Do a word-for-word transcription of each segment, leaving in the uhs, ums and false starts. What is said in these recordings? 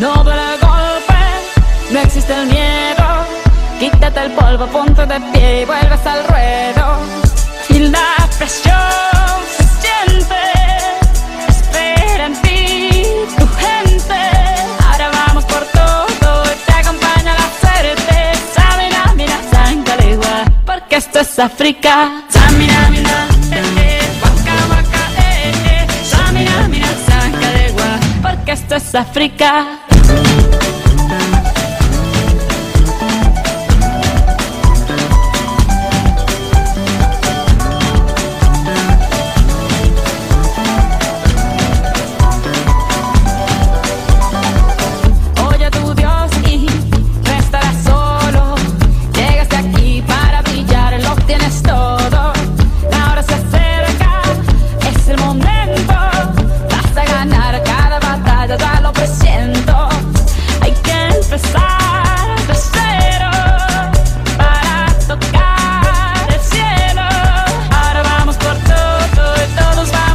no duele el golpe, no existe el miedo. Quítate el polvo, ponte de pie y vuelves al ruedo. Y la presión se siente, espera en ti tu gente. Ahora vamos por todo y te acompaña la suerte. Samina, mina, sangalegua, porque esto es África. Samina, mina, eh, eh, waka, waka, eh, eh. Samina, mina, sangalegua, porque esto es África.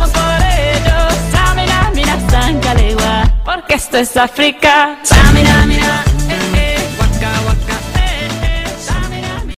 Esto es África. Samina,